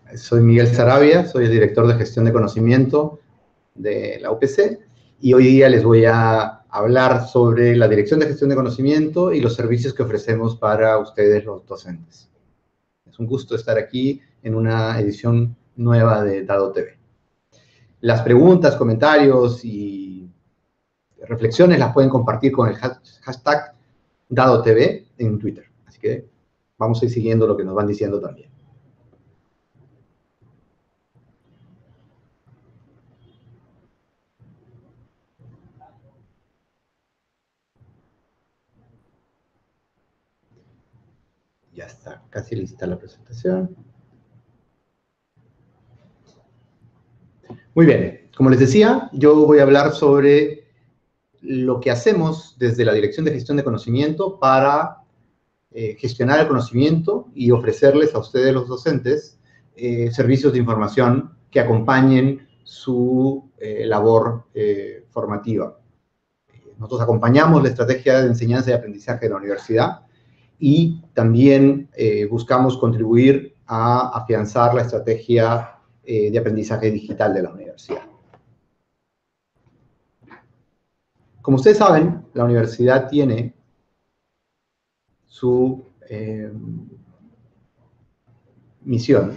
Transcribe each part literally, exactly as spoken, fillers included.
Soy Miguel Saravia, soy el director de gestión de conocimiento de la U P C y hoy día les voy a hablar sobre la dirección de gestión de conocimiento y los servicios que ofrecemos para ustedes los docentes. Es un gusto estar aquí en una edición nueva de Dado T V. Las preguntas, comentarios y reflexiones las pueden compartir con el hashtag Dado T V en Twitter. Así que vamos a ir siguiendo lo que nos van diciendo también. Ya está casi lista la presentación. Muy bien, como les decía, yo voy a hablar sobre lo que hacemos desde la Dirección de Gestión de Conocimiento para eh, gestionar el conocimiento y ofrecerles a ustedes, los docentes, eh, servicios de información que acompañen su eh, labor eh, formativa. Nosotros acompañamos la estrategia de enseñanza y aprendizaje de la universidad y también eh, buscamos contribuir a afianzar la estrategia eh, de aprendizaje digital de la universidad. Como ustedes saben, la universidad tiene su eh, misión,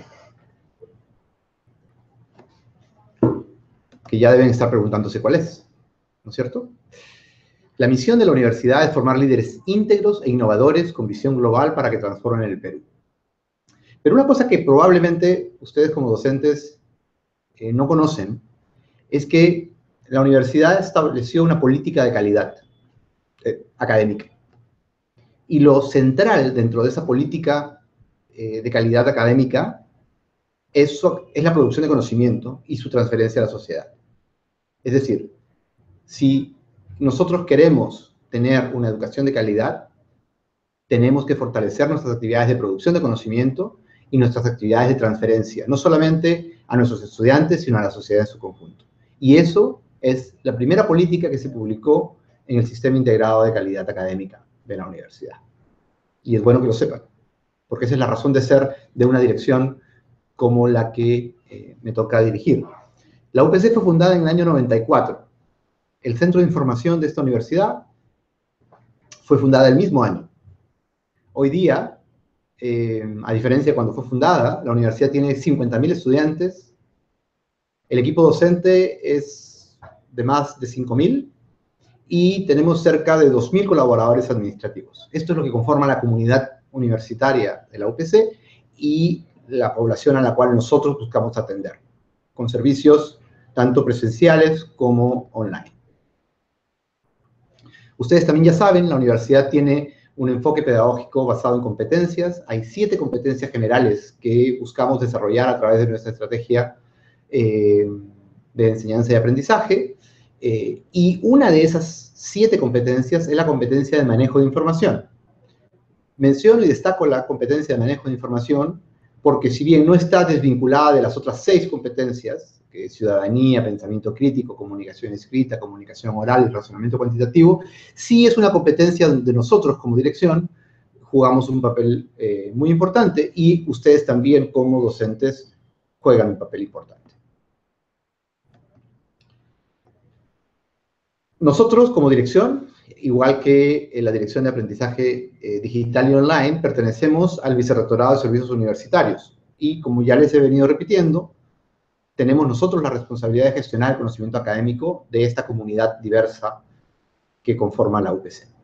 que ya deben estar preguntándose cuál es, ¿no es cierto? La misión de la universidad es formar líderes íntegros e innovadores con visión global para que transformen el Perú. Pero una cosa que probablemente ustedes como docentes eh, no conocen es que la universidad estableció una política de calidad eh, académica. Y lo central dentro de esa política eh, de calidad académica es, es la producción de conocimiento y su transferencia a la sociedad. Es decir, si nosotros queremos tener una educación de calidad, tenemos que fortalecer nuestras actividades de producción de conocimiento y nuestras actividades de transferencia, no solamente a nuestros estudiantes, sino a la sociedad en su conjunto. Y eso es la primera política que se publicó en el Sistema Integrado de Calidad Académica de la universidad. Y es bueno que lo sepan, porque esa es la razón de ser de una dirección como la que eh, me toca dirigir. La U P C fue fundada en el año noventa y cuatro. El centro de información de esta universidad fue fundada el mismo año. Hoy día, eh, a diferencia de cuando fue fundada, la universidad tiene cincuenta mil estudiantes, el equipo docente es de más de cinco mil y tenemos cerca de dos mil colaboradores administrativos. Esto es lo que conforma la comunidad universitaria de la U P C y la población a la cual nosotros buscamos atender, con servicios tanto presenciales como online. Ustedes también ya saben, la universidad tiene un enfoque pedagógico basado en competencias. Hay siete competencias generales que buscamos desarrollar a través de nuestra estrategia eh, de enseñanza y aprendizaje. Eh, y una de esas siete competencias es la competencia de manejo de información. Menciono y destaco la competencia de manejo de información porque si bien no está desvinculada de las otras seis competencias, que es ciudadanía, pensamiento crítico, comunicación escrita, comunicación oral y razonamiento cuantitativo, sí es una competencia donde nosotros como dirección jugamos un papel eh, muy importante y ustedes también como docentes juegan un papel importante. Nosotros como dirección, igual que la Dirección de Aprendizaje eh, Digital y Online, pertenecemos al Vicerrectorado de Servicios Universitarios. Y como ya les he venido repitiendo, tenemos nosotros la responsabilidad de gestionar el conocimiento académico de esta comunidad diversa que conforma la U P C.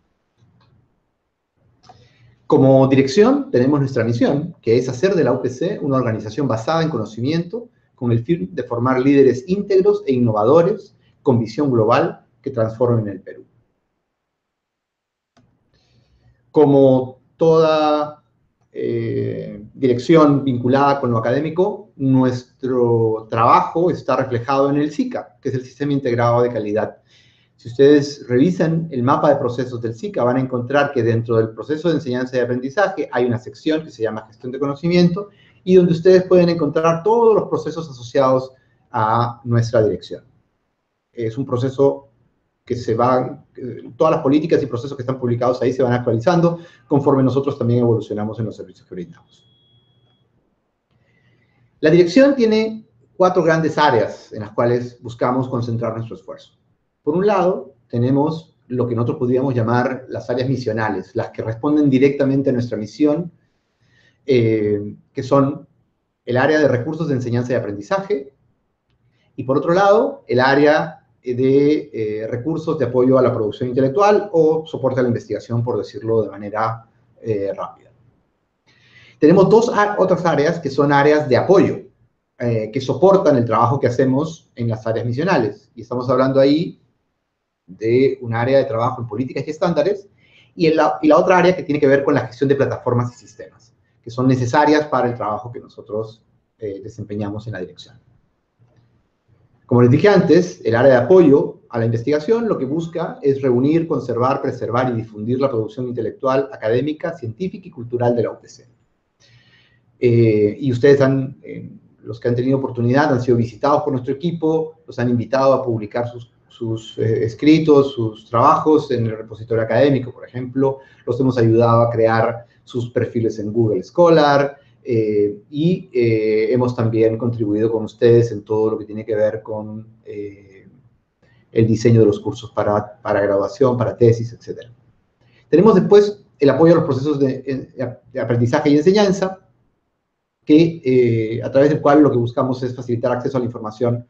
Como dirección, tenemos nuestra misión, que es hacer de la U P C una organización basada en conocimiento, con el fin de formar líderes íntegros e innovadores, con visión global, que transformen el Perú. Como toda eh, dirección vinculada con lo académico, nuestro trabajo está reflejado en el SICA, que es el Sistema Integrado de Calidad. Si ustedes revisan el mapa de procesos del SICA, van a encontrar que dentro del proceso de enseñanza y aprendizaje hay una sección que se llama Gestión de Conocimiento y donde ustedes pueden encontrar todos los procesos asociados a nuestra dirección. Es un proceso que se va, todas las políticas y procesos que están publicados ahí se van actualizando conforme nosotros también evolucionamos en los servicios que brindamos. La dirección tiene cuatro grandes áreas en las cuales buscamos concentrar nuestro esfuerzo. Por un lado, tenemos lo que nosotros podríamos llamar las áreas misionales, las que responden directamente a nuestra misión, eh, que son el área de recursos de enseñanza y aprendizaje, y por otro lado, el área de eh, recursos de apoyo a la producción intelectual o soporte a la investigación, por decirlo de manera eh, rápida. Tenemos dos otras áreas que son áreas de apoyo, eh, que soportan el trabajo que hacemos en las áreas misionales. Y estamos hablando ahí de un área de trabajo en políticas y estándares, y, la, y la otra área que tiene que ver con la gestión de plataformas y sistemas, que son necesarias para el trabajo que nosotros eh, desempeñamos en la dirección. Como les dije antes, el área de apoyo a la investigación lo que busca es reunir, conservar, preservar y difundir la producción intelectual, académica, científica y cultural de la U P C. Eh, y ustedes han, eh, los que han tenido oportunidad, han sido visitados por nuestro equipo, los han invitado a publicar sus, sus eh, escritos, sus trabajos en el repositorio académico, por ejemplo. Los hemos ayudado a crear sus perfiles en Google Scholar, eh, y eh, hemos también contribuido con ustedes en todo lo que tiene que ver con eh, el diseño de los cursos para, para graduación, para tesis, etcétera. Tenemos después el apoyo a los procesos de, de aprendizaje y enseñanza, que, eh, a través del cual lo que buscamos es facilitar acceso a la información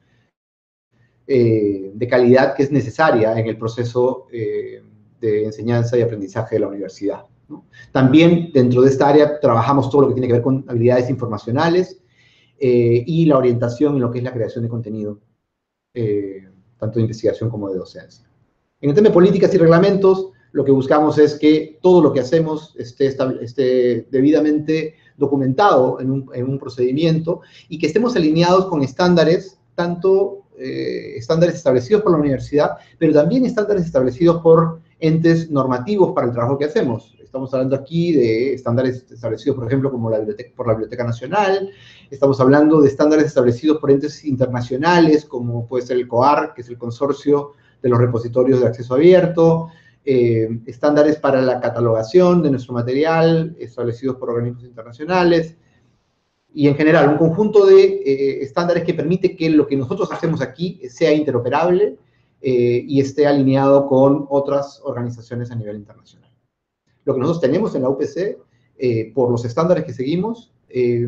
eh, de calidad que es necesaria en el proceso eh, de enseñanza y aprendizaje de la universidad, ¿no? También dentro de esta área trabajamos todo lo que tiene que ver con habilidades informacionales eh, y la orientación en lo que es la creación de contenido, eh, tanto de investigación como de docencia. En el tema de políticas y reglamentos, lo que buscamos es que todo lo que hacemos esté, esté debidamente documentado en un, en un procedimiento y que estemos alineados con estándares, tanto eh, estándares establecidos por la universidad, pero también estándares establecidos por entes normativos para el trabajo que hacemos. Estamos hablando aquí de estándares establecidos, por ejemplo, como la biblioteca, por la Biblioteca Nacional. Estamos hablando de estándares establecidos por entes internacionales, como puede ser el COAR, que es el Consorcio de los Repositorios de Acceso Abierto. Eh, estándares para la catalogación de nuestro material, establecidos por organismos internacionales, y en general un conjunto de eh, estándares que permite que lo que nosotros hacemos aquí sea interoperable eh, y esté alineado con otras organizaciones a nivel internacional. Lo que nosotros tenemos en la U P C, eh, por los estándares que seguimos, eh,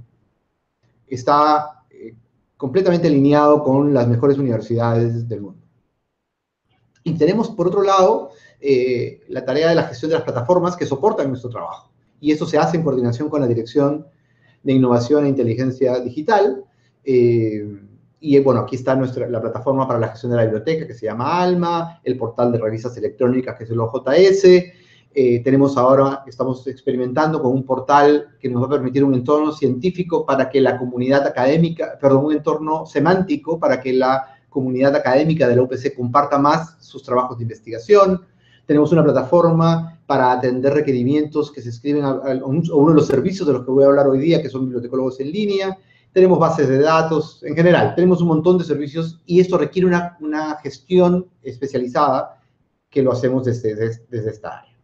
está eh, completamente alineado con las mejores universidades del mundo. Y tenemos, por otro lado, eh, la tarea de la gestión de las plataformas que soportan nuestro trabajo. Y eso se hace en coordinación con la Dirección de Innovación e Inteligencia Digital. Eh, y, bueno, aquí está nuestra, la plataforma para la gestión de la biblioteca, que se llama ALMA, el portal de revistas electrónicas, que es el O J S. Eh, tenemos ahora, estamos experimentando con un portal que nos va a permitir un entorno científico para que la comunidad académica, perdón, un entorno semántico para que la comunidad académica de la U P C comparta más sus trabajos de investigación. Tenemos una plataforma para atender requerimientos que se escriben a, a, a uno de los servicios de los que voy a hablar hoy día, que son bibliotecólogos en línea. Tenemos bases de datos, en general, tenemos un montón de servicios y esto requiere una, una gestión especializada que lo hacemos desde, desde, desde esta área.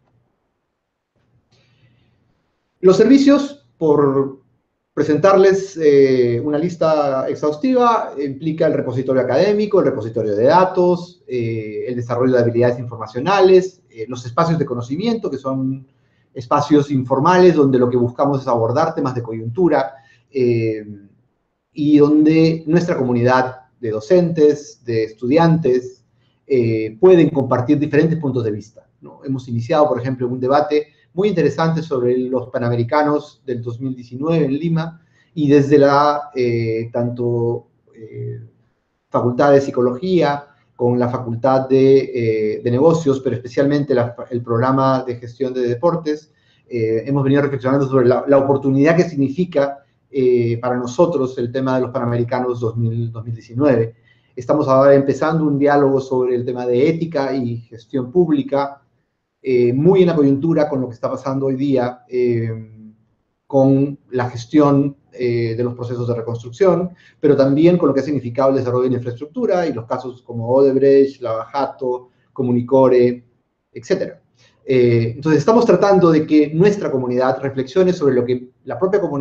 Los servicios, por presentarles eh, una lista exhaustiva, implica el repositorio académico, el repositorio de datos, eh, el desarrollo de habilidades informacionales, eh, los espacios de conocimiento, que son espacios informales donde lo que buscamos es abordar temas de coyuntura eh, y donde nuestra comunidad de docentes, de estudiantes, eh, pueden compartir diferentes puntos de vista, ¿no? Hemos iniciado, por ejemplo, un debate muy interesante sobre los Panamericanos del dos mil diecinueve en Lima, y desde la, eh, tanto eh, Facultad de Psicología, con la Facultad de, eh, de Negocios, pero especialmente la, el programa de gestión de deportes, eh, hemos venido reflexionando sobre la, la oportunidad que significa eh, para nosotros el tema de los Panamericanos dos mil diecinueve. Estamos ahora empezando un diálogo sobre el tema de ética y gestión pública, Eh, muy en la coyuntura con lo que está pasando hoy día eh, con la gestión eh, de los procesos de reconstrucción, pero también con lo que ha significado el desarrollo de la infraestructura y los casos como Odebrecht, Lava Jato, Comunicore, etcétera. Eh, entonces, estamos tratando de que nuestra comunidad reflexione sobre lo que la propia comunidad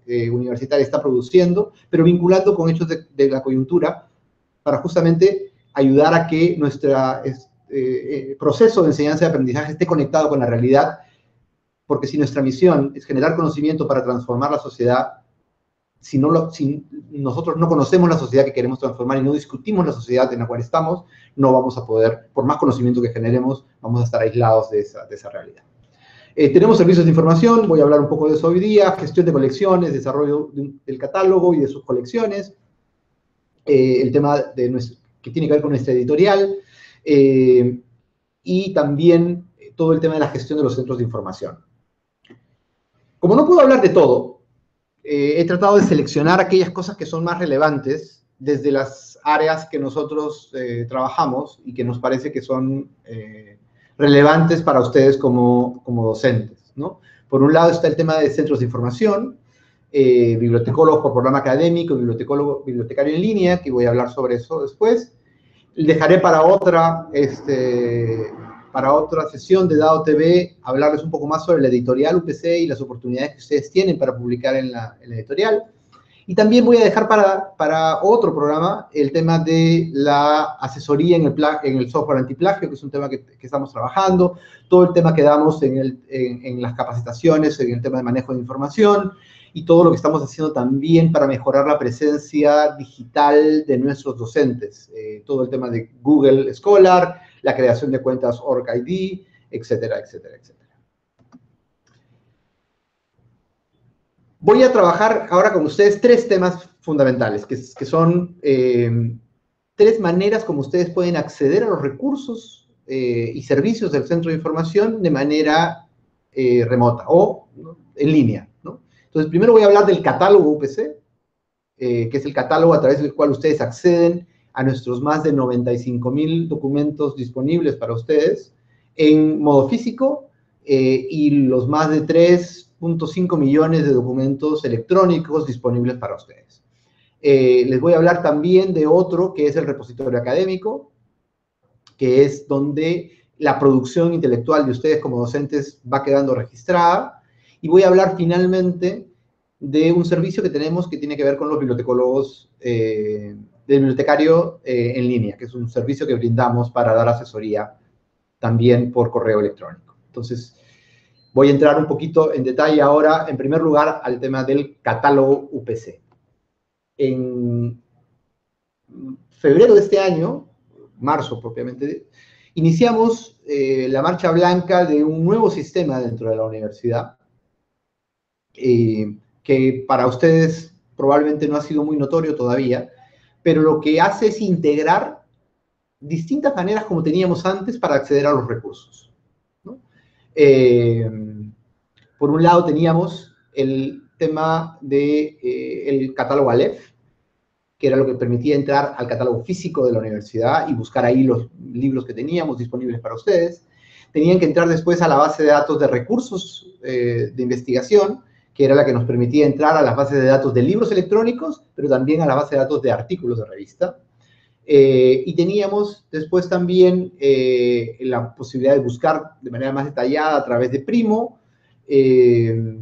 eh, universitaria está produciendo, pero vinculando con hechos de, de la coyuntura para justamente ayudar a que nuestro eh, eh, proceso de enseñanza y aprendizaje esté conectado con la realidad, porque si nuestra misión es generar conocimiento para transformar la sociedad, si, no lo, si nosotros no conocemos la sociedad que queremos transformar y no discutimos la sociedad en la cual estamos, no vamos a poder, por más conocimiento que generemos, vamos a estar aislados de esa, de esa realidad. Eh, tenemos servicios de información, voy a hablar un poco de eso hoy día, gestión de colecciones, desarrollo de un, del catálogo y de sus colecciones, eh, el tema de nuestro, que tiene que ver con nuestra editorial, eh, y también todo el tema de la gestión de los centros de información. Como no puedo hablar de todo, eh, he tratado de seleccionar aquellas cosas que son más relevantes desde las áreas que nosotros eh, trabajamos y que nos parece que son eh, relevantes para ustedes como, como docentes, ¿no? Por un lado está el tema de centros de información, eh, bibliotecólogos por programa académico, bibliotecólogo, bibliotecario en línea, que voy a hablar sobre eso después. Dejaré para otra, este, para otra sesión de Dado T V hablarles un poco más sobre la editorial U P C y las oportunidades que ustedes tienen para publicar en la, en la editorial. Y también voy a dejar para, para otro programa el tema de la asesoría en el, en el software antiplagio, que es un tema que, que estamos trabajando, todo el tema que damos en, el, en, en las capacitaciones, en el tema de manejo de información, y todo lo que estamos haciendo también para mejorar la presencia digital de nuestros docentes. Eh, todo el tema de Google Scholar, la creación de cuentas OrgID, etcétera, etcétera, etcétera. Voy a trabajar ahora con ustedes tres temas fundamentales, que, que son eh, tres maneras como ustedes pueden acceder a los recursos eh, y servicios del centro de información de manera eh, remota o, ¿no?, en línea, ¿no? Entonces, primero voy a hablar del catálogo U P C, eh, que es el catálogo a través del cual ustedes acceden a nuestros más de noventa y cinco mil documentos disponibles para ustedes en modo físico eh, y los más de tres punto cinco millones de documentos electrónicos disponibles para ustedes. Eh, les voy a hablar también de otro, que es el repositorio académico, que es donde la producción intelectual de ustedes como docentes va quedando registrada. Y voy a hablar finalmente de un servicio que tenemos que tiene que ver con los bibliotecólogos, eh, del bibliotecario eh, en línea, que es un servicio que brindamos para dar asesoría también por correo electrónico. Entonces, voy a entrar un poquito en detalle ahora, en primer lugar, al tema del catálogo U P C. En febrero de este año, marzo propiamente, iniciamos eh, la marcha blanca de un nuevo sistema dentro de la universidad, eh, que para ustedes probablemente no ha sido muy notorio todavía, pero lo que hace es integrar distintas maneras como teníamos antes para acceder a los recursos, ¿no? Eh, por un lado teníamos el tema del de, eh, catálogo Aleph, que era lo que permitía entrar al catálogo físico de la universidad y buscar ahí los libros que teníamos disponibles para ustedes. Tenían que entrar después a la base de datos de recursos eh, de investigación, que era la que nos permitía entrar a las bases de datos de libros electrónicos, pero también a la base de datos de artículos de revista. Eh, y teníamos después también eh, la posibilidad de buscar de manera más detallada a través de Primo, eh,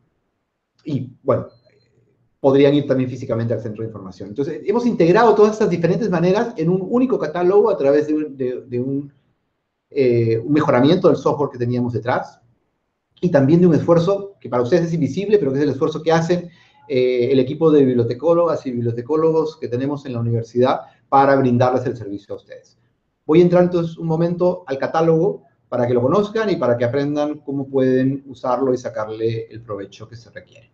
y bueno, podrían ir también físicamente al centro de información. Entonces, hemos integrado todas estas diferentes maneras en un único catálogo a través de, de, de un, eh, un mejoramiento del software que teníamos detrás, y también de un esfuerzo que para ustedes es invisible, pero que es el esfuerzo que hacen eh, el equipo de bibliotecólogas y bibliotecólogos que tenemos en la universidad para brindarles el servicio a ustedes. Voy a entrar entonces un momento al catálogo para que lo conozcan y para que aprendan cómo pueden usarlo y sacarle el provecho que se requiere.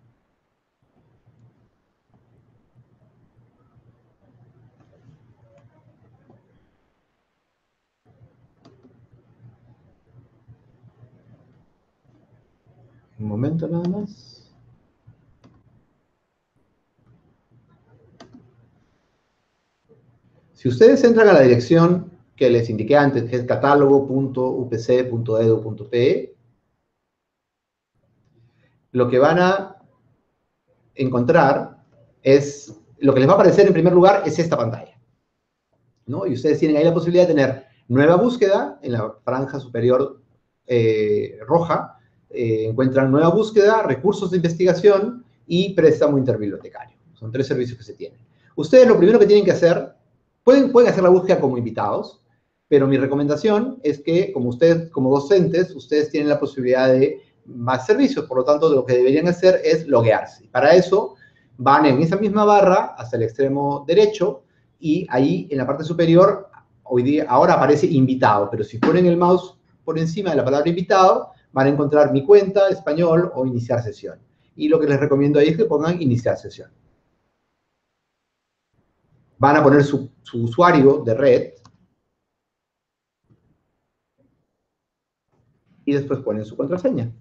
Un momento nada más. Si ustedes entran a la dirección que les indiqué antes, que es catálogo punto u p c punto e d u punto p e, lo que van a encontrar es, lo que les va a aparecer en primer lugar es esta pantalla, ¿no? Y ustedes tienen ahí la posibilidad de tener nueva búsqueda en la franja superior eh, roja, eh, encuentran nueva búsqueda, recursos de investigación y préstamo interbibliotecario. Son tres servicios que se tienen. Ustedes lo primero que tienen que hacer, pueden, pueden hacer la búsqueda como invitados, pero mi recomendación es que, como ustedes, como docentes, ustedes tienen la posibilidad de más servicios, por lo tanto, lo que deberían hacer es loguearse. Para eso, van en esa misma barra hasta el extremo derecho, y ahí, en la parte superior, hoy día, ahora aparece invitado, pero si ponen el mouse por encima de la palabra invitado, van a encontrar mi cuenta, español o iniciar sesión. Y lo que les recomiendo ahí es que pongan iniciar sesión. Van a poner su, su usuario de red, y después ponen su contraseña.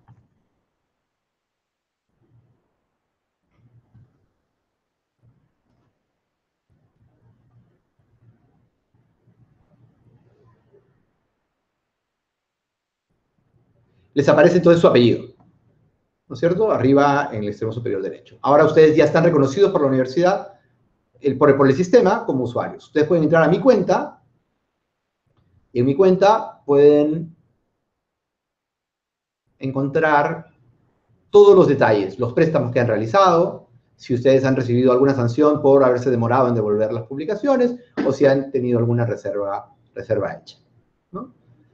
Les aparece entonces su apellido, ¿no es cierto? Arriba en el extremo superior derecho. Ahora ustedes ya están reconocidos por la universidad, el, por, por el sistema, como usuarios. Ustedes pueden entrar a mi cuenta, y en mi cuenta pueden encontrar todos los detalles, los préstamos que han realizado, si ustedes han recibido alguna sanción por haberse demorado en devolver las publicaciones, o si han tenido alguna reserva, reserva hecha, ¿no?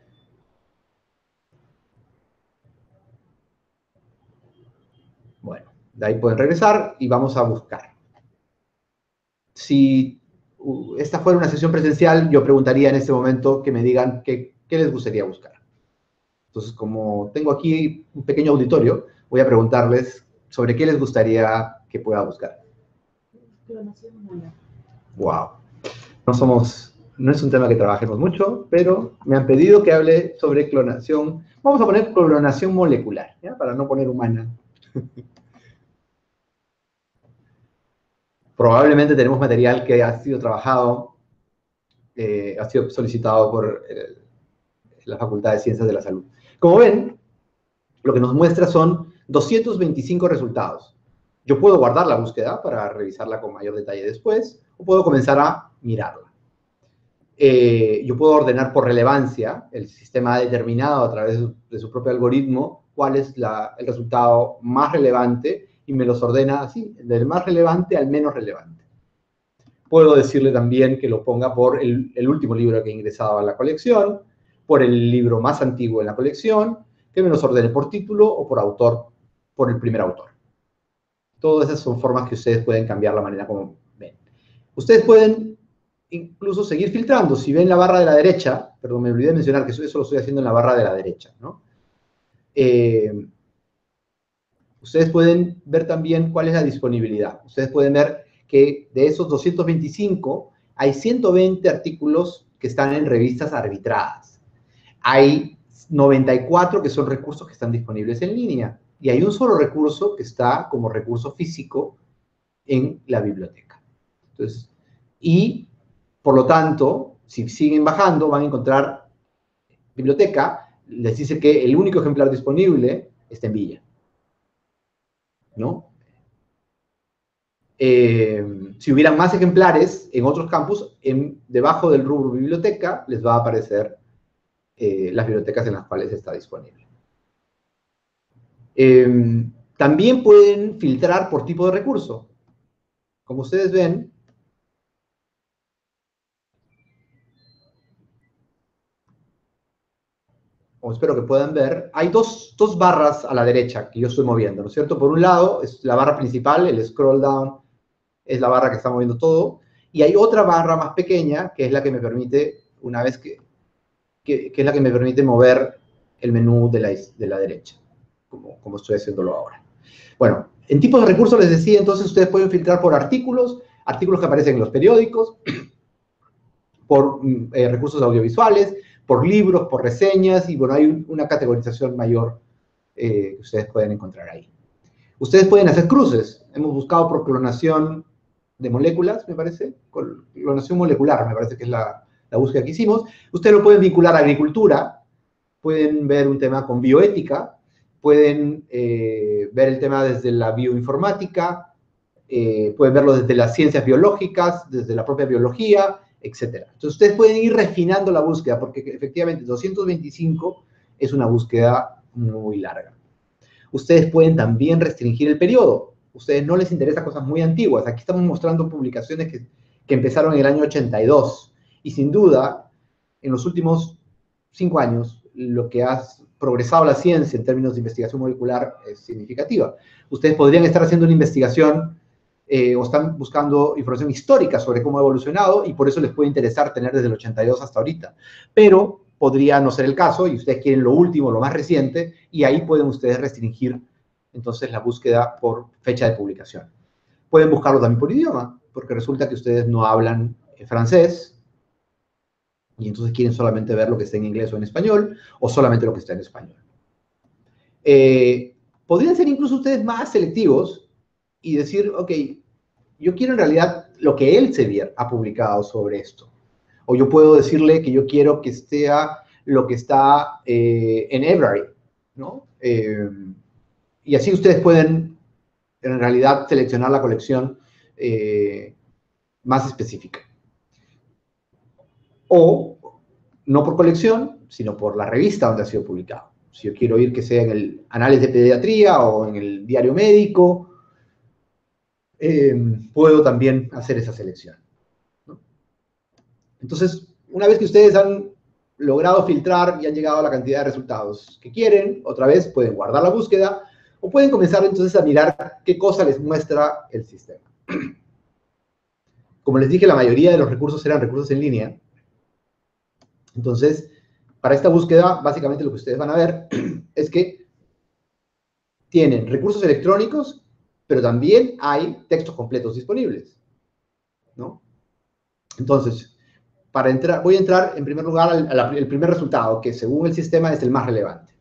Bueno, de ahí pueden regresar y vamos a buscar. Si esta fuera una sesión presencial, yo preguntaría en este momento que me digan qué, qué les gustaría buscar. Entonces, como tengo aquí un pequeño auditorio, voy a preguntarles sobre qué les gustaría que pueda buscar. Clonación molecular. Wow. No somos, no es un tema que trabajemos mucho, pero me han pedido que hable sobre clonación. Vamos a poner clonación molecular, ¿ya? Para no poner humana. Probablemente tenemos material que ha sido trabajado, eh, ha sido solicitado por eh, la Facultad de Ciencias de la Salud. Como ven, lo que nos muestra son doscientos veinticinco resultados. Yo puedo guardar la búsqueda para revisarla con mayor detalle después, o puedo comenzar a mirarla. Eh, yo puedo ordenar por relevancia. El sistema ha determinado a través de su, de su propio algoritmo cuál es la, el resultado más relevante, y me los ordena así, del más relevante al menos relevante. Puedo decirle también que lo ponga por el, el último libro que he ingresado a la colección, por el libro más antiguo en la colección, que me los ordene por título o por autor, por el primer autor. Todas esas son formas que ustedes pueden cambiar la manera como ven. Ustedes pueden incluso seguir filtrando. Si ven la barra de la derecha, perdón, me olvidé de mencionar que eso, eso lo estoy haciendo en la barra de la derecha, ¿no? Eh, ustedes pueden ver también cuál es la disponibilidad. Ustedes pueden ver que de esos doscientos veinticinco, hay ciento veinte artículos que están en revistas arbitradas. Hay noventa y cuatro que son recursos que están disponibles en línea. Y hay un solo recurso que está como recurso físico en la biblioteca. Entonces, y, por lo tanto, si siguen bajando, van a encontrar biblioteca, les dice que el único ejemplar disponible está en Villa, ¿no? Eh, si hubieran más ejemplares en otros campus, en, debajo del rubro biblioteca, les va a aparecer eh, las bibliotecas en las cuales está disponible. Eh, también pueden filtrar por tipo de recurso. Como ustedes ven, como espero que puedan ver, hay dos, dos barras a la derecha que yo estoy moviendo, ¿no es cierto? Por un lado es la barra principal, el scroll down es la barra que está moviendo todo, y hay otra barra más pequeña que es la que me permite, una vez que, que, que es la que me permite mover el menú de la, de la derecha, como, como estoy haciéndolo ahora. Bueno, en tipos de recursos les decía, entonces ustedes pueden filtrar por artículos, artículos que aparecen en los periódicos, por eh, recursos audiovisuales, por libros, por reseñas, y bueno, hay un, una categorización mayor eh, que ustedes pueden encontrar ahí. Ustedes pueden hacer cruces. Hemos buscado por clonación de moléculas, me parece, clonación molecular, me parece que es la, la búsqueda que hicimos. Ustedes lo pueden vincular a agricultura, pueden ver un tema con bioética, pueden eh, ver el tema desde la bioinformática, eh, pueden verlo desde las ciencias biológicas, desde la propia biología, etcétera. Entonces, ustedes pueden ir refinando la búsqueda, porque efectivamente doscientos veinticinco es una búsqueda muy larga. Ustedes pueden también restringir el periodo. ustedes no les interesan cosas muy antiguas. Aquí estamos mostrando publicaciones que, que empezaron en el año ochenta y dos. Y sin duda, en los últimos cinco años, lo que ha progresado la ciencia en términos de investigación molecular es significativa. Ustedes podrían estar haciendo una investigación eh, o están buscando información histórica sobre cómo ha evolucionado y por eso les puede interesar tener desde el ochenta y dos hasta ahorita. Pero podría no ser el caso y ustedes quieren lo último, lo más reciente, y ahí pueden ustedes restringir entonces la búsqueda por fecha de publicación. Pueden buscarlo también por idioma, porque resulta que ustedes no hablan francés, y entonces quieren solamente ver lo que está en inglés o en español, o solamente lo que está en español. Eh, podrían ser incluso ustedes más selectivos y decir, ok, yo quiero en realidad lo que Elsevier ha publicado sobre esto. O yo puedo decirle que yo quiero que esté lo que está eh, en Every, ¿no? Eh, y así ustedes pueden, en realidad, seleccionar la colección eh, más específica. O, no por colección, sino por la revista donde ha sido publicado. Si yo quiero ir que sea en el Análisis de Pediatría o en el Diario Médico, eh, puedo también hacer esa selección, ¿no? Entonces, una vez que ustedes han logrado filtrar y han llegado a la cantidad de resultados que quieren, otra vez pueden guardar la búsqueda o pueden comenzar entonces a mirar qué cosa les muestra el sistema. Como les dije, la mayoría de los recursos eran recursos en línea. Entonces, para esta búsqueda, básicamente lo que ustedes van a ver es que tienen recursos electrónicos, pero también hay textos completos disponibles, ¿no? Entonces, para entrar, voy a entrar en primer lugar al, al, al primer resultado, que según el sistema es el más relevante.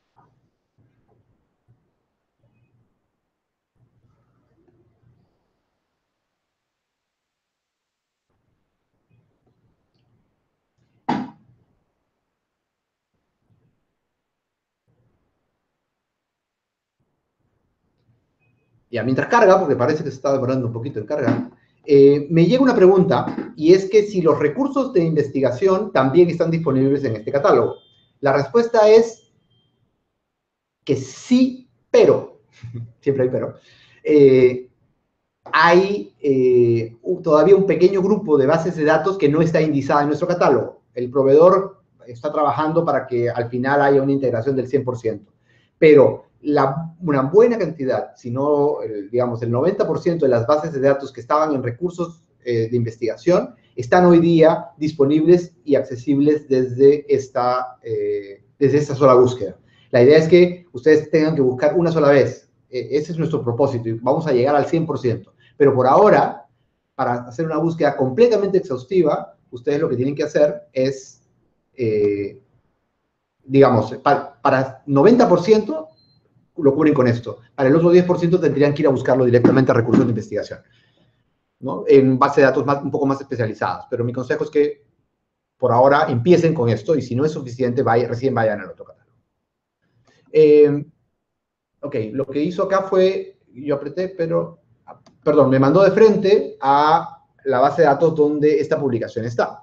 Ya, mientras carga, porque parece que se está demorando un poquito en cargar, eh, me llega una pregunta, y es que si los recursos de investigación también están disponibles en este catálogo. La respuesta es que sí, pero, siempre hay pero, eh, hay eh, todavía un pequeño grupo de bases de datos que no está indizada en nuestro catálogo. El proveedor está trabajando para que al final haya una integración del cien por ciento. Pero la, una buena cantidad, si no, el, digamos, el noventa por ciento de las bases de datos que estaban en recursos eh, de investigación están hoy día disponibles y accesibles desde esta, eh, desde esta sola búsqueda. La idea es que ustedes tengan que buscar una sola vez. Eh, ese es nuestro propósito y vamos a llegar al cien por ciento. Pero por ahora, para hacer una búsqueda completamente exhaustiva, ustedes lo que tienen que hacer es, eh, digamos, para, para noventa por ciento lo cubren con esto. Para el otro diez por ciento tendrían que ir a buscarlo directamente a recursos de investigación, ¿no? En base de datos más, un poco más especializadas. Pero mi consejo es que por ahora empiecen con esto y si no es suficiente, vaya, recién vayan al otro catálogo. Eh, ok, lo que hizo acá fue, yo apreté, pero, perdón, me mandó de frente a la base de datos donde esta publicación está.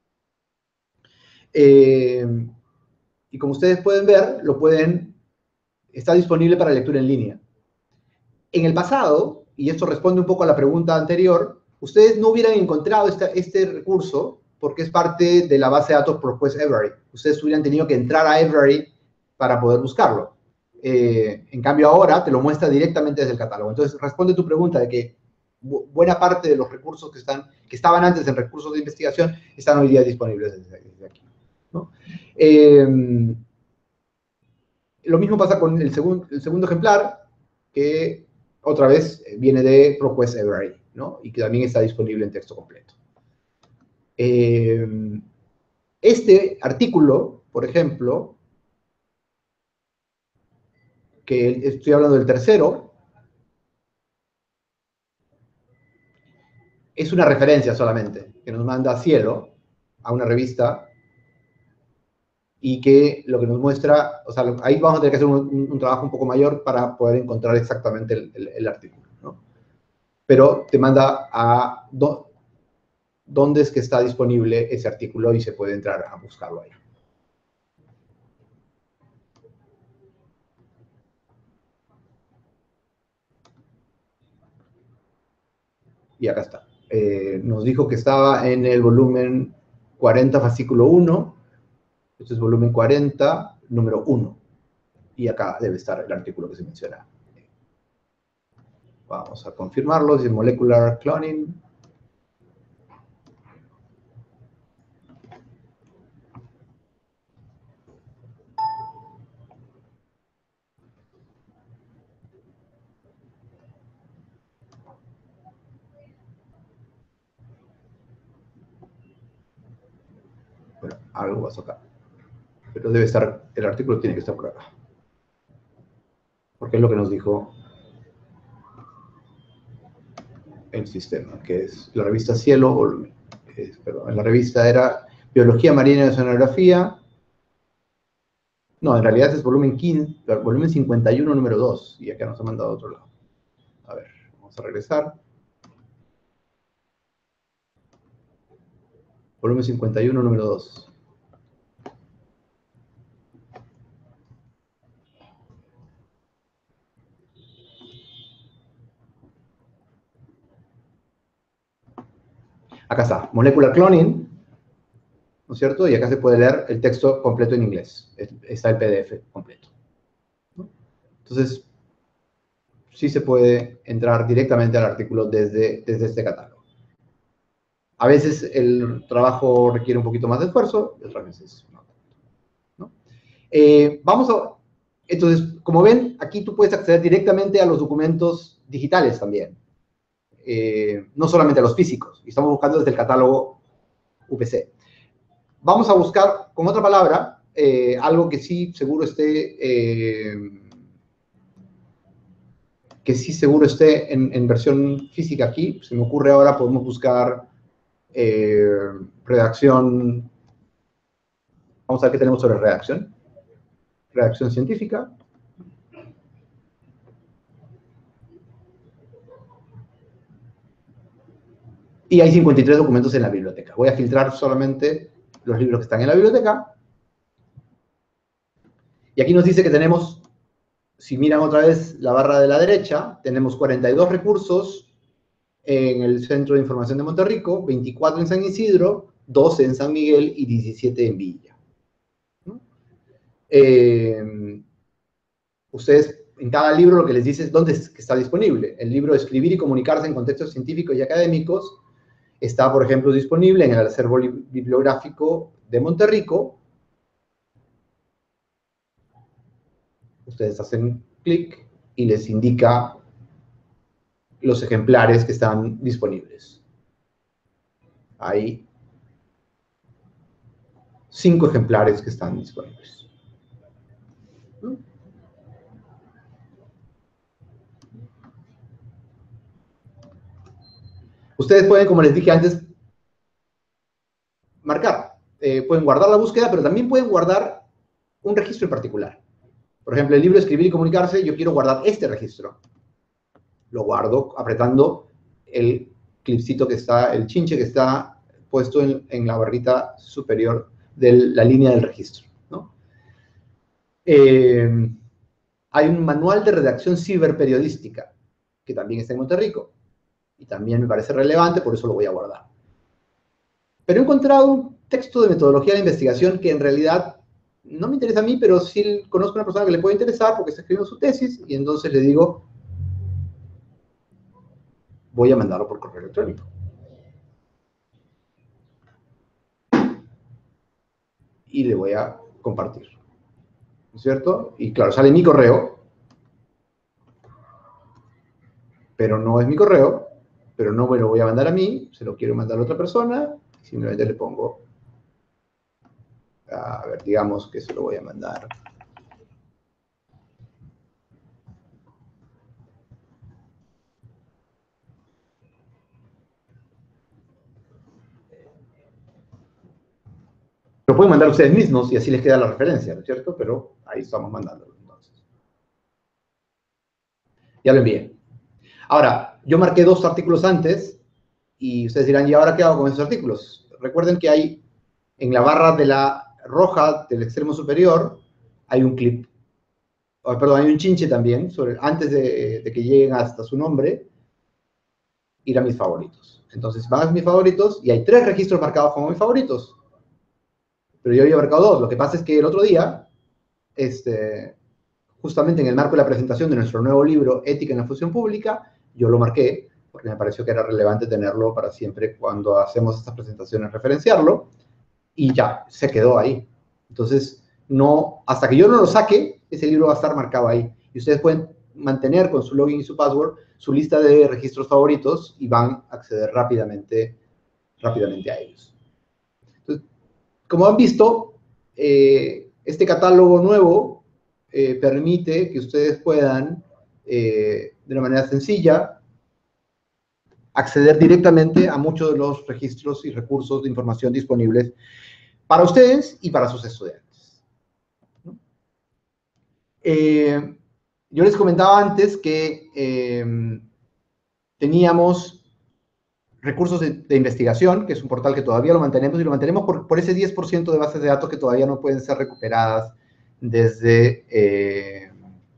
Eh, y como ustedes pueden ver, lo pueden, está disponible para lectura en línea. En el pasado, y esto responde un poco a la pregunta anterior, ustedes no hubieran encontrado esta, este recurso porque es parte de la base de datos ProQuest Every. Ustedes hubieran tenido que entrar a Every para poder buscarlo. Eh, en cambio ahora te lo muestra directamente desde el catálogo. Entonces responde tu pregunta de que bu buena parte de los recursos que, están, que estaban antes en recursos de investigación están hoy día disponibles desde, desde aquí, ¿no? Eh, lo mismo pasa con el, segun, el segundo ejemplar, que otra vez viene de ProQuest Every, ¿no? Y que también está disponible en texto completo. Eh, este artículo, por ejemplo, que estoy hablando del tercero, es una referencia solamente, que nos manda a Cielo, a una revista, y que lo que nos muestra, o sea, ahí vamos a tener que hacer un, un, un trabajo un poco mayor para poder encontrar exactamente el, el, el artículo, ¿no? Pero te manda a do, dónde es que está disponible ese artículo y se puede entrar a buscarlo ahí. y acá está. Eh, nos dijo que estaba en el volumen cuarenta, fascículo uno. Este es volumen cuarenta, número uno. Y acá debe estar el artículo que se menciona. Vamos a confirmarlo. Dice Molecular Cloning. Bueno, algo pasó acá. Pero debe estar, el artículo tiene que estar por acá. Porque es lo que nos dijo el sistema, que es la revista Cielo, volumen, es, perdón, la revista era Biología Marina y Oceanografía. No, en realidad es volumen quince, volumen cincuenta y uno, número dos, y acá nos ha mandado a otro lado. A ver, vamos a regresar. Volumen cincuenta y uno, número dos. Acá está, Molecular Cloning, ¿no es cierto? Y acá se puede leer el texto completo en inglés. Está el P D F completo, ¿no? Entonces, sí se puede entrar directamente al artículo desde, desde este catálogo. A veces el trabajo requiere un poquito más de esfuerzo, y otras veces no. ¿no? Eh, vamos a... Entonces, como ven, aquí tú puedes acceder directamente a los documentos digitales también. Eh, no solamente a los físicos. Y estamos buscando desde el catálogo U P C. Vamos a buscar, con otra palabra, eh, algo que sí seguro esté... Eh, que sí seguro esté en, en versión física aquí. Se me ocurre ahora, podemos buscar eh, redacción. Vamos a ver qué tenemos sobre redacción. Redacción científica. Y hay cincuenta y tres documentos en la biblioteca. Voy a filtrar solamente los libros que están en la biblioteca. Y aquí nos dice que tenemos, si miran otra vez la barra de la derecha, tenemos cuarenta y dos recursos en el Centro de Información de Monterrico, veinticuatro en San Isidro, doce en San Miguel y diecisiete en Villa. ¿no? Eh, ustedes, en cada libro lo que les dice es dónde es que está disponible. El libro Escribir y comunicarse en contextos científicos y académicos está, por ejemplo, disponible en el acervo bibliográfico de Monterrico. Ustedes hacen clic y les indica los ejemplares que están disponibles. Hay cinco ejemplares que están disponibles. ¿no? Ustedes pueden, como les dije antes, marcar. Eh, pueden guardar la búsqueda, pero también pueden guardar un registro en particular. Por ejemplo, el libro Escribir y Comunicarse, yo quiero guardar este registro. Lo guardo apretando el clipcito que está, el chinche que está puesto en, en la barrita superior de la línea del registro. ¿no? Eh, hay un manual de redacción ciberperiodística, que también está en Monterrico. Y también me parece relevante, por eso lo voy a guardar. Pero he encontrado un texto de metodología de investigación que en realidad no me interesa a mí, pero sí conozco a una persona que le puede interesar porque está escribiendo su tesis, y entonces le digo, voy a mandarlo por correo electrónico. Y le voy a compartir. ¿No es cierto? Y claro, sale mi correo, pero no es mi correo, pero no me lo voy a mandar a mí, se lo quiero mandar a otra persona, simplemente le pongo, a ver, digamos que se lo voy a mandar. Lo pueden mandar ustedes mismos y así les queda la referencia, ¿no es cierto? Pero ahí estamos mandándolo entonces. Ya lo envié. Ahora, yo marqué dos artículos antes y ustedes dirán, ¿y ahora qué hago con esos artículos? Recuerden que hay en la barra de la roja del extremo superior, hay un clip, oh, perdón, hay un chinche también, sobre, antes de, de que lleguen hasta su nombre, ir a mis favoritos. Entonces van a mis favoritos y hay tres registros marcados como mis favoritos. Pero yo había marcado dos. Lo que pasa es que el otro día, este, justamente en el marco de la presentación de nuestro nuevo libro, Ética en la Función Pública, yo lo marqué, porque me pareció que era relevante tenerlo para siempre cuando hacemos estas presentaciones, referenciarlo, y ya, se quedó ahí. Entonces, no, hasta que yo no lo saque, ese libro va a estar marcado ahí. Y ustedes pueden mantener con su login y su password su lista de registros favoritos y van a acceder rápidamente, rápidamente a ellos. Entonces, como han visto, eh, este catálogo nuevo eh, permite que ustedes puedan, eh, de una manera sencilla, acceder directamente a muchos de los registros y recursos de información disponibles para ustedes y para sus estudiantes. ¿No? Eh, yo les comentaba antes que eh, teníamos recursos de, de investigación, que es un portal que todavía lo mantenemos, y lo mantenemos por, por ese diez por ciento de bases de datos que todavía no pueden ser recuperadas desde, eh,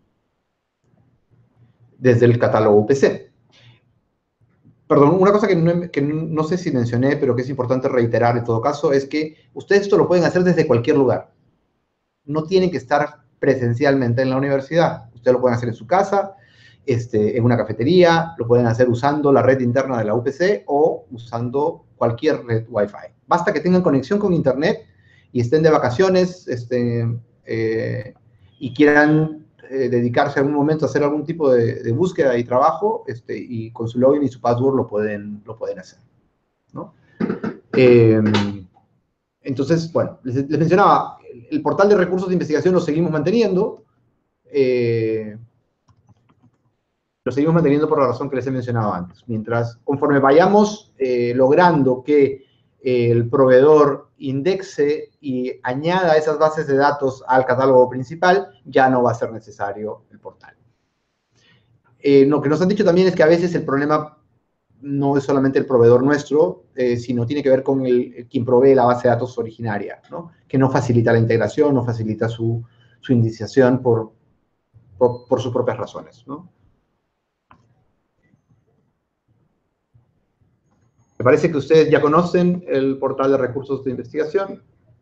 desde el catálogo U P C. Perdón, una cosa que no, que no sé si mencioné, pero que es importante reiterar en todo caso, es que ustedes esto lo pueden hacer desde cualquier lugar. No tienen que estar presencialmente en la universidad. Ustedes lo pueden hacer en su casa, este, en una cafetería, lo pueden hacer usando la red interna de la U P C o usando cualquier red Wi-Fi. Basta que tengan conexión con Internet y estén de vacaciones este, eh, y quieran eh, dedicarse algún momento a hacer algún tipo de, de búsqueda y trabajo, este, y con su login y su password lo pueden, lo pueden hacer, ¿no? Eh, entonces, bueno, les, les mencionaba, el, el portal de recursos de investigación lo seguimos manteniendo. Eh, lo seguimos manteniendo por la razón que les he mencionado antes. Mientras, conforme vayamos eh, logrando que eh, el proveedor indexe y añada esas bases de datos al catálogo principal, ya no va a ser necesario el portal. Eh, lo que nos han dicho también es que a veces el problema no es solamente el proveedor nuestro, eh, sino tiene que ver con el, el, quien provee la base de datos originaria, ¿no? Que no facilita la integración, no facilita su, su indiciación por, por, por sus propias razones, ¿no? Me parece que ustedes ya conocen el portal de recursos de investigación.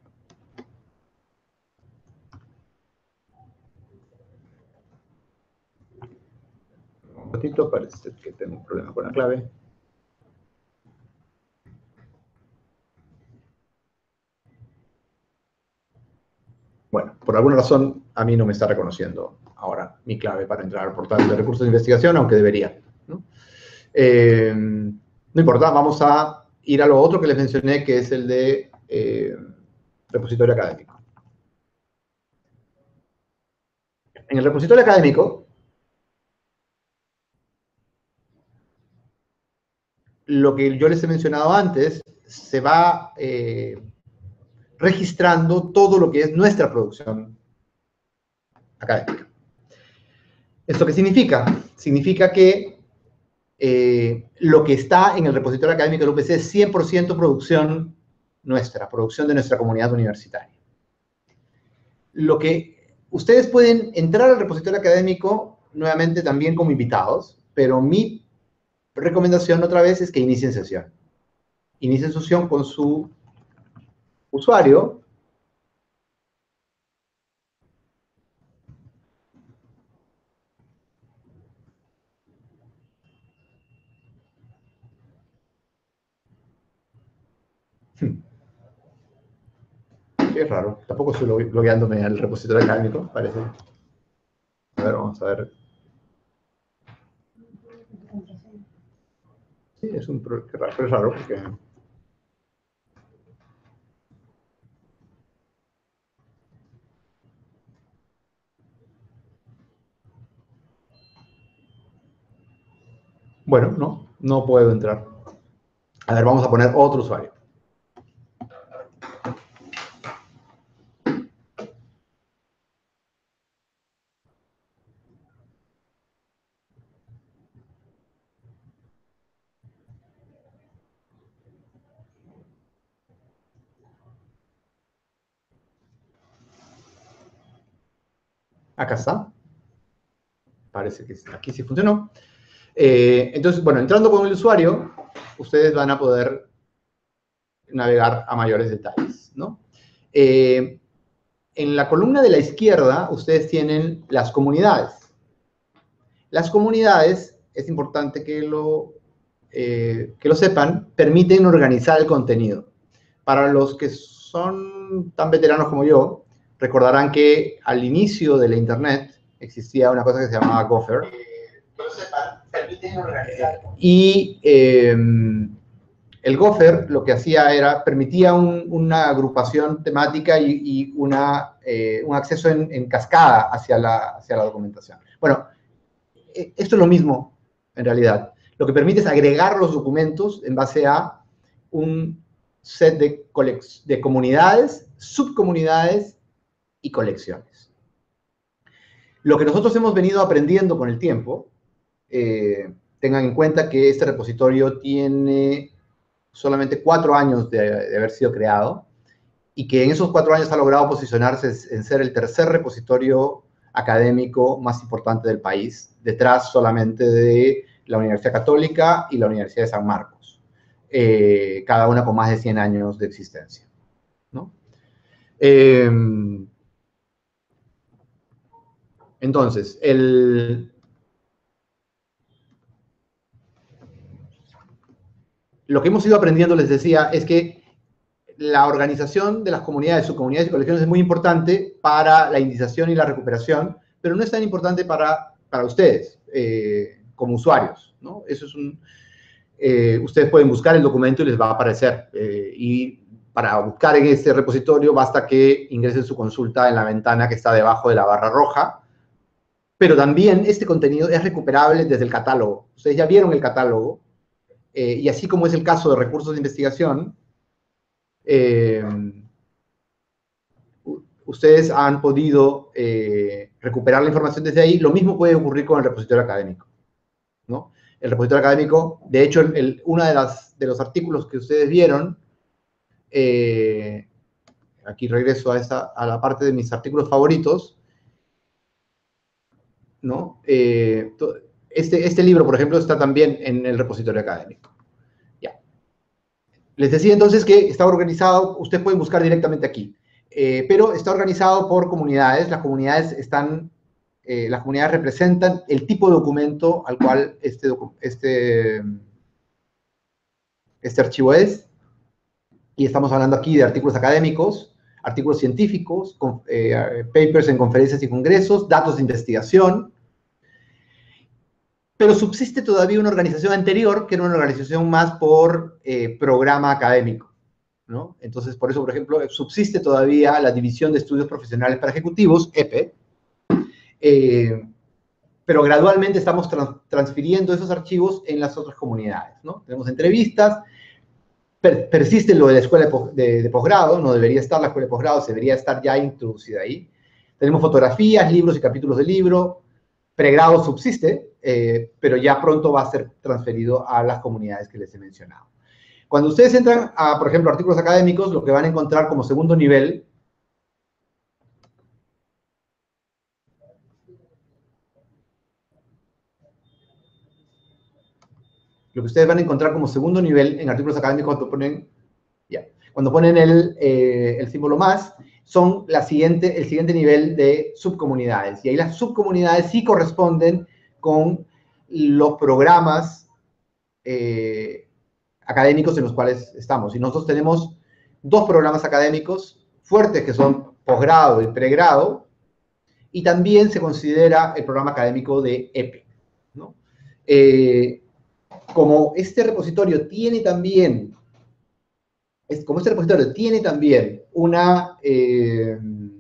Un ratito, parece que tengo un problema con la clave. Bueno, por alguna razón a mí no me está reconociendo ahora mi clave para entrar al portal de recursos de investigación, aunque debería, ¿no? Eh, no importa, vamos a ir a lo otro que les mencioné, que es el de eh, repositorio académico. En el repositorio académico, lo que yo les he mencionado antes, se va eh, registrando todo lo que es nuestra producción académica. ¿Esto qué significa? Significa que eh, lo que está en el repositorio académico del U P C es cien por ciento producción nuestra, producción de nuestra comunidad universitaria. Lo que ustedes pueden entrar al repositorio académico nuevamente también como invitados, pero mi recomendación otra vez es que inicien sesión. Inicien sesión con su usuario. Qué raro, tampoco estoy logueándome al repositorio académico, parece. A ver, vamos a ver. Sí, es un qué raro, pero es raro porque... Bueno, no, no puedo entrar. A ver, vamos a poner otro usuario. Acá está. Parece que aquí sí funcionó. Eh, entonces, bueno, entrando con el usuario, ustedes van a poder navegar a mayores detalles, ¿no? Eh, en la columna de la izquierda, ustedes tienen las comunidades. Las comunidades, es importante que lo, eh, que lo sepan, permiten organizar el contenido. Para los que son tan veteranos como yo, recordarán que al inicio de la Internet existía una cosa que se llamaba Gopher. Que lo sepan, permiten organizar. Y eh, el Gopher lo que hacía era, permitía un, una agrupación temática y, y una, eh, un acceso en, en cascada hacia la, hacia la documentación. Bueno, esto es lo mismo, en realidad. Lo que permite es agregar los documentos en base a un set de, de comunidades, subcomunidades y colecciones. Lo que nosotros hemos venido aprendiendo con el tiempo, eh, tengan en cuenta que este repositorio tiene solamente cuatro años de, de haber sido creado y que en esos cuatro años ha logrado posicionarse en ser el tercer repositorio académico más importante del país, detrás solamente de la Universidad Católica y la Universidad de San Marcos, eh, cada una con más de cien años de existencia, ¿no? Eh, entonces, el, lo que hemos ido aprendiendo, les decía, es que la organización de las comunidades, subcomunidades y colecciones es muy importante para la indización y la recuperación, pero no es tan importante para, para ustedes, eh, como usuarios, ¿no? Eso es un... Eh, ustedes pueden buscar el documento y les va a aparecer. Eh, y para buscar en este repositorio basta que ingresen su consulta en la ventana que está debajo de la barra roja, pero también este contenido es recuperable desde el catálogo. Ustedes ya vieron el catálogo, eh, y así como es el caso de recursos de investigación, eh, ustedes han podido eh, recuperar la información desde ahí. Lo mismo puede ocurrir con el repositorio académico, ¿no? El repositorio académico, de hecho, el, el, uno de, las, de los artículos que ustedes vieron, eh, aquí regreso a, esa, a la parte de mis artículos favoritos, ¿no? Eh, este, este libro, por ejemplo, está también en el repositorio académico. Ya. Les decía entonces que está organizado, ustedes pueden buscar directamente aquí, eh, pero está organizado por comunidades. Las comunidades están, eh, las comunidades representan el tipo de documento al cual este, este, este archivo es, y estamos hablando aquí de artículos académicos, artículos científicos, con, eh, papers en conferencias y congresos, datos de investigación, pero subsiste todavía una organización anterior, que era una organización más por eh, programa académico, ¿no? Entonces, por eso, por ejemplo, subsiste todavía la División de Estudios Profesionales para Ejecutivos, E P E, eh, pero gradualmente estamos trans transfiriendo esos archivos en las otras comunidades, ¿no? Tenemos entrevistas, per persiste lo de la escuela de, de, de posgrado, no debería estar la escuela de posgrado, se debería estar ya introducida ahí. Tenemos fotografías, libros y capítulos de libro. Pregrado subsiste, eh, pero ya pronto va a ser transferido a las comunidades que les he mencionado. Cuando ustedes entran a, por ejemplo, artículos académicos, lo que van a encontrar como segundo nivel lo que ustedes van a encontrar como segundo nivel en artículos académicos cuando ponen, ya, cuando ponen el, eh, el símbolo más, son la siguiente, el siguiente nivel de subcomunidades. Y ahí las subcomunidades sí corresponden con los programas eh, académicos en los cuales estamos. Y nosotros tenemos dos programas académicos fuertes que son posgrado y pregrado, y también se considera el programa académico de E P E, ¿no? Eh, como este repositorio tiene también, es, como este repositorio tiene también una, eh,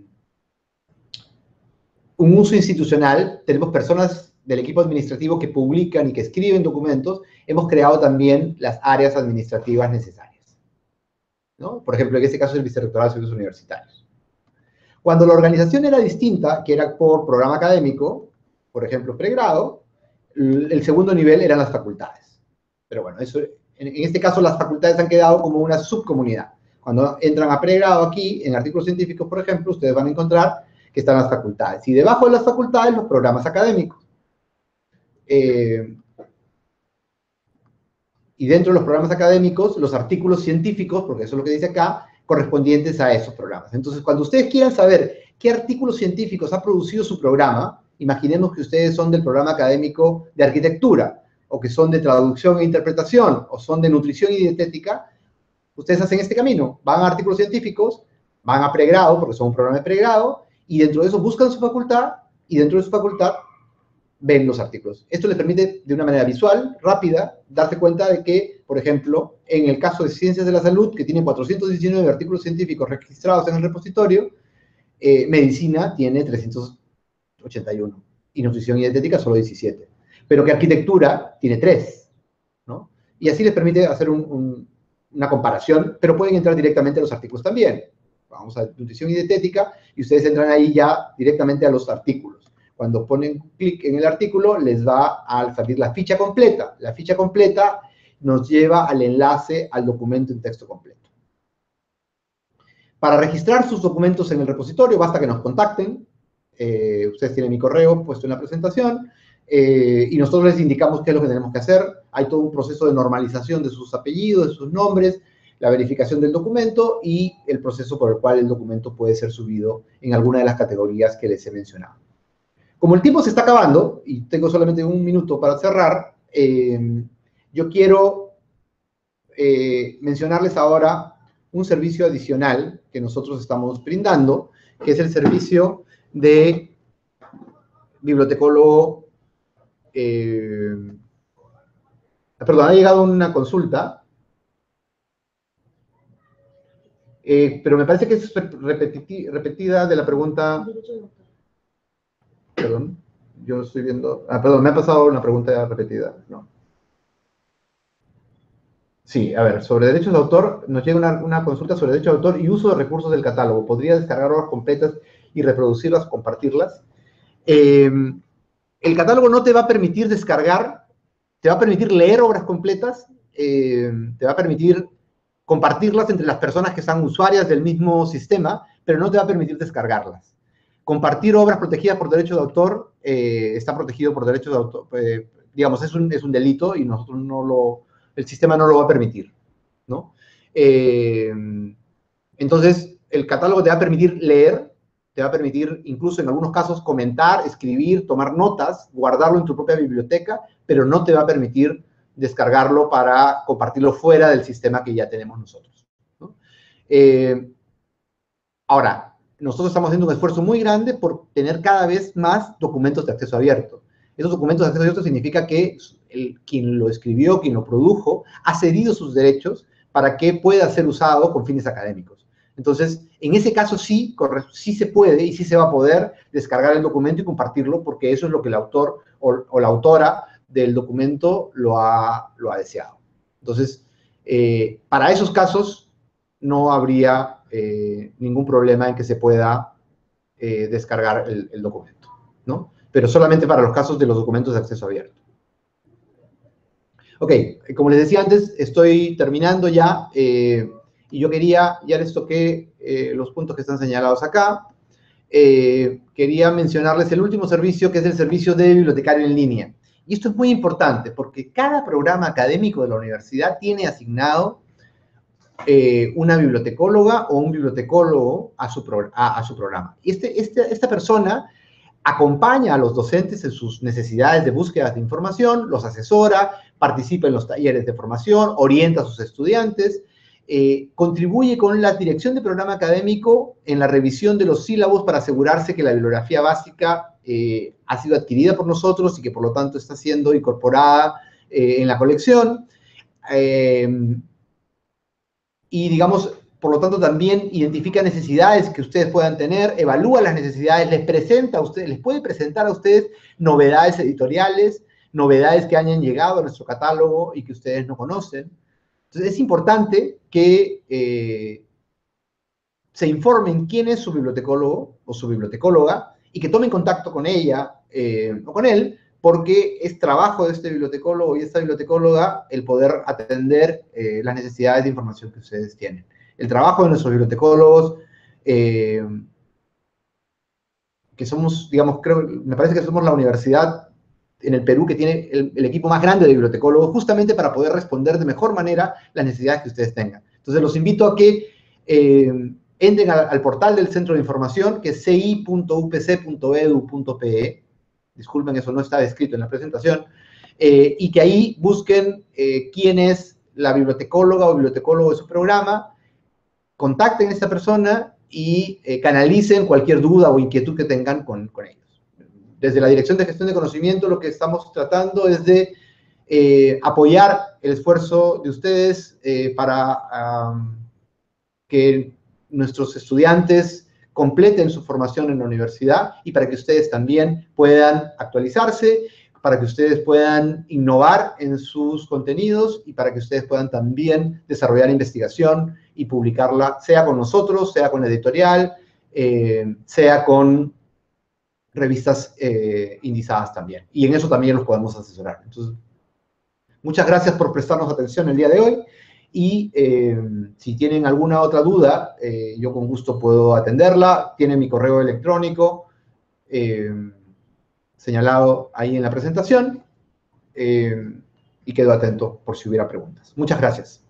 un uso institucional, tenemos personas del equipo administrativo que publican y que escriben documentos, hemos creado también las áreas administrativas necesarias, ¿no? Por ejemplo, en este caso el Vicerrectorado de Estudios Universitarios. Cuando la organización era distinta, que era por programa académico, por ejemplo, pregrado, el segundo nivel eran las facultades. Pero bueno, eso, en, en este caso las facultades han quedado como una subcomunidad. Cuando entran a pregrado aquí, en artículos científicos, por ejemplo, ustedes van a encontrar que están las facultades. Y debajo de las facultades, los programas académicos. Eh, y dentro de los programas académicos, los artículos científicos, porque eso es lo que dice acá, correspondientes a esos programas. Entonces, cuando ustedes quieran saber qué artículos científicos ha producido su programa, imaginemos que ustedes son del programa académico de arquitectura, o que son de traducción e interpretación, o son de nutrición y dietética, ustedes hacen este camino, van a artículos científicos, van a pregrado, porque son un programa de pregrado, y dentro de eso buscan su facultad, y dentro de su facultad ven los artículos. Esto les permite, de una manera visual, rápida, darse cuenta de que, por ejemplo, en el caso de Ciencias de la Salud, que tiene cuatrocientos diecinueve artículos científicos registrados en el repositorio, eh, Medicina tiene trescientos ochenta y uno, y Nutrición y Dietética solo diecisiete. Pero que Arquitectura tiene tres, ¿no? Y así les permite hacer un, un, una comparación, pero pueden entrar directamente a los artículos también. Vamos a Nutrición y Dietética, y ustedes entran ahí ya directamente a los artículos. Cuando ponen clic en el artículo, les va a salir la ficha completa. La ficha completa nos lleva al enlace al documento en texto completo. Para registrar sus documentos en el repositorio, basta que nos contacten. Eh, ustedes tienen mi correo puesto en la presentación, eh, y nosotros les indicamos qué es lo que tenemos que hacer. Hay todo un proceso de normalización de sus apellidos, de sus nombres, la verificación del documento y el proceso por el cual el documento puede ser subido en alguna de las categorías que les he mencionado. Como el tiempo se está acabando, y tengo solamente un minuto para cerrar, eh, yo quiero eh, mencionarles ahora un servicio adicional que nosotros estamos brindando, que es el servicio de bibliotecólogo. Eh, perdón, ha llegado una consulta, eh, pero me parece que es repeti- repetida de la pregunta. Perdón, yo estoy viendo... Ah, perdón, me ha pasado una pregunta repetida. No. Sí, a ver, sobre derechos de autor, nos llega una, una consulta sobre derechos de autor y uso de recursos del catálogo. ¿Podría descargar obras completas y reproducirlas o compartirlas? Eh, el catálogo no te va a permitir descargar, te va a permitir leer obras completas, eh, te va a permitir compartirlas entre las personas que están usuarias del mismo sistema, pero no te va a permitir descargarlas. Compartir obras protegidas por derechos de autor eh, está protegido por derechos de autor, eh, digamos, es un, es un delito y nosotros no lo, el sistema no lo va a permitir, ¿no? Eh, entonces, el catálogo te va a permitir leer, te va a permitir, incluso en algunos casos, comentar, escribir, tomar notas, guardarlo en tu propia biblioteca, pero no te va a permitir descargarlo para compartirlo fuera del sistema que ya tenemos nosotros, ¿no? Eh, ahora, nosotros estamos haciendo un esfuerzo muy grande por tener cada vez más documentos de acceso abierto. Esos documentos de acceso abierto significa que el, quien lo escribió, quien lo produjo, ha cedido sus derechos para que pueda ser usado con fines académicos. Entonces, en ese caso sí, sí se puede y sí se va a poder descargar el documento y compartirlo, porque eso es lo que el autor o, o la autora del documento lo ha, lo ha deseado. Entonces, eh, para esos casos no habría eh, ningún problema en que se pueda eh, descargar el, el documento, ¿no? Pero solamente para los casos de los documentos de acceso abierto. Ok, como les decía antes, estoy terminando ya, eh, y yo quería, ya les toqué eh, los puntos que están señalados acá. Eh, quería mencionarles el último servicio, que es el servicio de bibliotecario en línea. Y esto es muy importante, porque cada programa académico de la universidad tiene asignado eh, una bibliotecóloga o un bibliotecólogo a su, pro, a, a su programa. Y este, este, esta persona acompaña a los docentes en sus necesidades de búsqueda de información, los asesora, participa en los talleres de formación, orienta a sus estudiantes, eh, contribuye con la dirección de programa académico en la revisión de los sílabos para asegurarse que la bibliografía básica eh, ha sido adquirida por nosotros y que por lo tanto está siendo incorporada eh, en la colección. Eh, y digamos, por lo tanto, también identifica necesidades que ustedes puedan tener, evalúa las necesidades, les presenta a ustedes, les puede presentar a ustedes novedades editoriales, novedades que hayan llegado a nuestro catálogo y que ustedes no conocen. Entonces, es importante que eh, se informen quién es su bibliotecólogo o su bibliotecóloga y que tomen contacto con ella eh, o con él, porque es trabajo de este bibliotecólogo y esta bibliotecóloga el poder atender eh, las necesidades de información que ustedes tienen. El trabajo de nuestros bibliotecólogos, eh, que somos, digamos, creo, me parece que somos la universidad en el Perú que tiene el, el equipo más grande de bibliotecólogos, justamente para poder responder de mejor manera las necesidades que ustedes tengan. Entonces, los invito a que eh, entren al, al portal del Centro de Información, que es c i punto u p c punto e d u punto p e. Disculpen, eso no está escrito en la presentación. Eh, y que ahí busquen eh, quién es la bibliotecóloga o bibliotecólogo de su programa, contacten a esta persona y eh, canalicen cualquier duda o inquietud que tengan con, con ellos. Desde la Dirección de Gestión de Conocimiento, lo que estamos tratando es de eh, apoyar el esfuerzo de ustedes eh, para um, que nuestros estudiantes completen su formación en la universidad y para que ustedes también puedan actualizarse, para que ustedes puedan innovar en sus contenidos y para que ustedes puedan también desarrollar investigación y publicarla, sea con nosotros, sea con la editorial, eh, sea con revistas eh, indizadas también. Y en eso también los podemos asesorar. Entonces, muchas gracias por prestarnos atención el día de hoy. Y eh, si tienen alguna otra duda, eh, yo con gusto puedo atenderla. Tienen mi correo electrónico eh, señalado ahí en la presentación. Eh, y quedo atento por si hubiera preguntas. Muchas gracias.